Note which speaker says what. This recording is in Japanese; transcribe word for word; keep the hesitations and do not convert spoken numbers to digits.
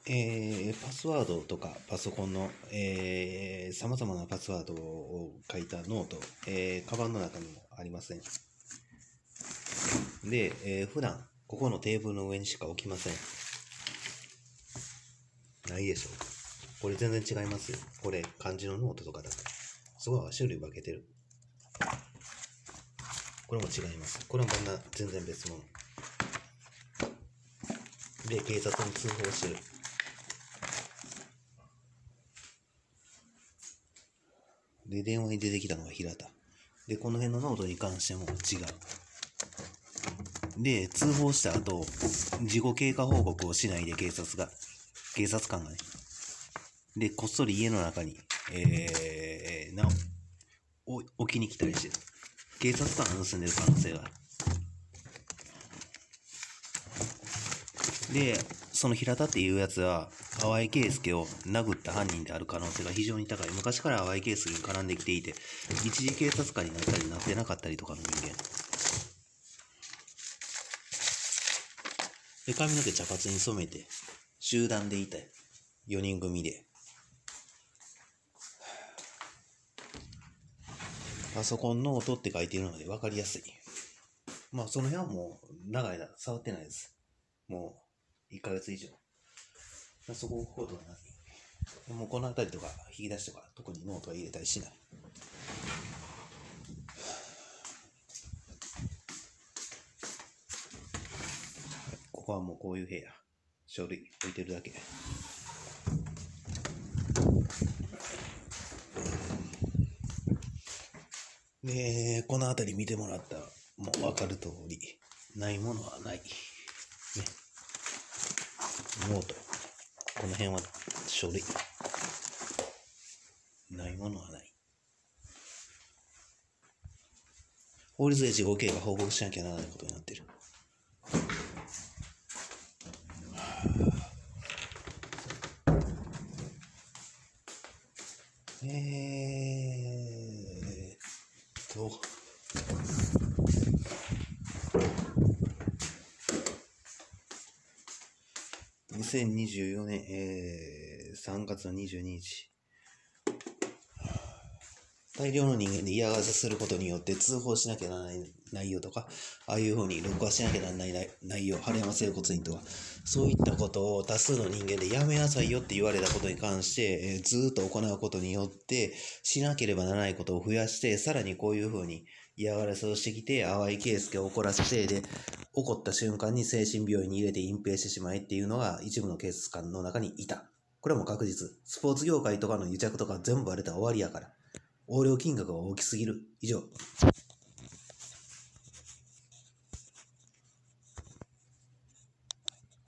Speaker 1: えー、パスワードとかパソコンのさまざまなパスワードを書いたノート、えー、カバンの中にもありません。で、えー、普段ここのテーブルの上にしか置きません。ないでしょうか。これ全然違いますよ。これ漢字のノートとかだからすごい種類分けてる。これも違います。これもまだ全然別物で、警察に通報してる。で、電話に出てきたのが平田で、この辺のノートに関しても違う。で、通報した後、事故経過報告をしないで警察が、警察官がね、で、こっそり家の中に、えー、なお、置きに来たりしてる。警察官が盗んでる可能性がある。で、その平田っていうやつは、淡井圭介を殴った犯人である可能性が非常に高い。昔から淡井圭介に絡んできていて、一時警察官になったりなってなかったりとかの人間。で、髪の毛茶髪に染めて、集団でいたよにん組で。パソコンノートって書いているので分かりやすい。まあその辺はもう長い間触ってないです。もういっかげつ以上。そこを置くことはない。もうこの辺りとか引き出しとか特にノートは入れたりしない。ここはもうこういう部屋。書類置いてるだけ。で、この辺り見てもらったらもう分かる通り、ないものはない。ね。ノート。この辺は書類。ないものはない。法律で事後経過報告しなきゃならないことになってる。えーっと。にせんにじゅうよねん、えー、さんがつのにじゅうににち。大量の人間で嫌がらせすることによって通報しなきゃならない内容とか、ああいうふうに録画しなきゃならない内容、春山整骨院とか、そういったことを多数の人間でやめなさいよって言われたことに関して、えー、ずっと行うことによって、しなければならないことを増やして、さらにこういうふうに嫌がらせをしてきて、淡井圭介を怒らせて、で、怒った瞬間に精神病院に入れて隠蔽してしまえっていうのが一部の警察官の中にいた。これはもう確実。スポーツ業界とかの癒着とか全部バレたら終わりやから。横領金額が大きすぎる。以上。